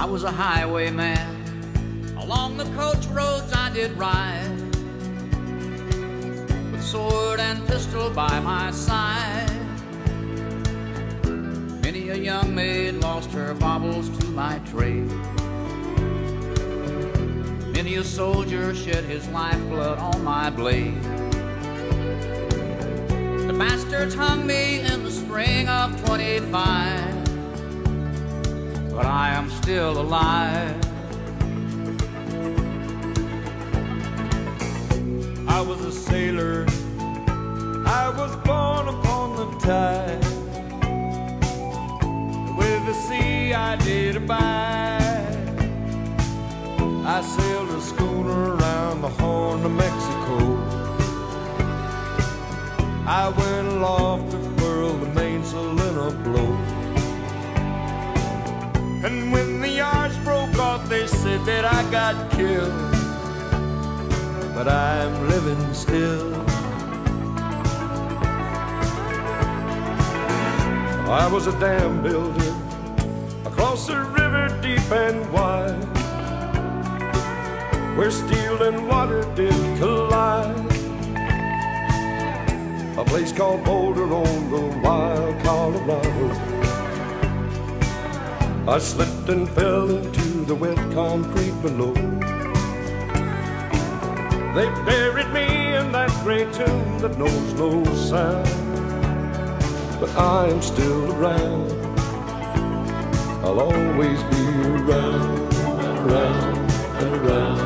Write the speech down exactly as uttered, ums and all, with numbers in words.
I was a highwayman. Along the coach roads I did ride, with sword and pistol by my side. Many a young maid lost her baubles to my trade. Many a soldier shed his lifeblood on my blade. The bastards hung me in the spring of twenty-five, but I am still alive. I was a sailor, I was born upon the tide. With the sea I did abide. I sailed a schooner around the Horn of Mexico. I went aloft to furl the mainsail in a blow. And when the yards broke off, they said that I got killed. But I'm living still. I was a dam builder across a river deep and wide, where steel and water did collide. A place called Boulder on the wild Colorado. I slipped and fell into the wet concrete below. They buried me in that great tomb that knows no sound. But I am still around. I'll always be around, around, and around.